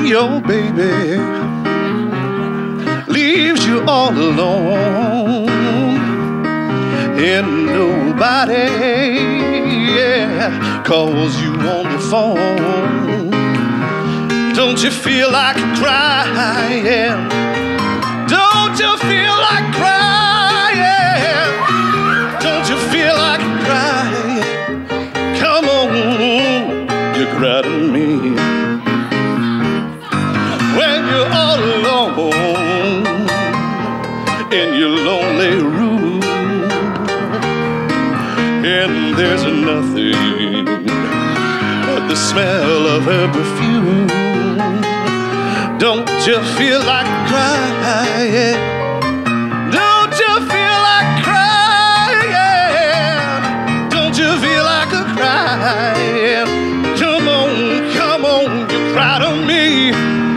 your baby leaves you all alone and nobody calls you on the phone. Don't you feel like crying? Don't you feel like crying? Don't you feel like crying? Come on, you cry to me when you're all alone in your lonely room, and there's nothing but the smell of her perfume. Don't you feel like crying? Don't you feel like crying? Don't you feel like a crying? Come on, you cry to me.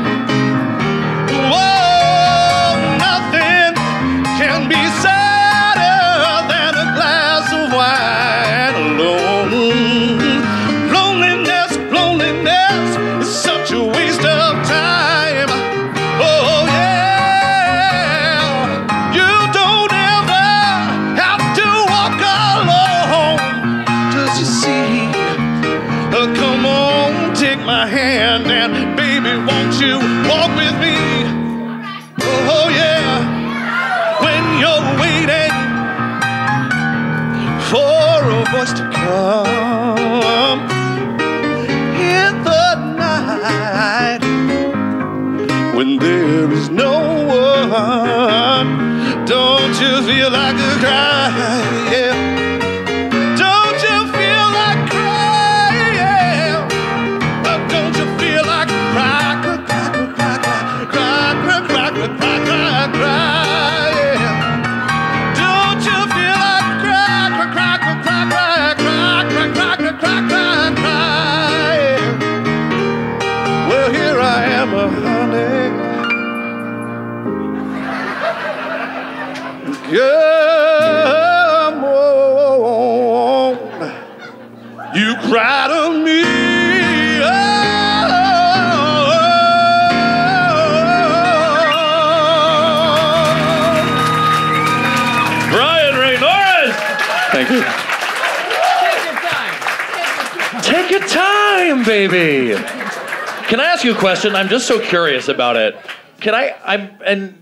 Whoa, nothing can be sadder than a glass of wine alone. Loneliness is such a waste of time. Oh yeah, you don't ever have to walk alone. Does you see? Come on, take my hand and baby, won't you walk with me? Oh yeah, when you're waiting for a voice to come in the night when there is no one. Don't you feel like a crying? Don't you feel like crying? Don't you feel like crying? Don't you feel like crying? Well, here I am, honey. Come on, you cry to me. Brian Ray Norris. Thank you. Take your time, baby. Can I ask you a question? I'm just so curious about it. And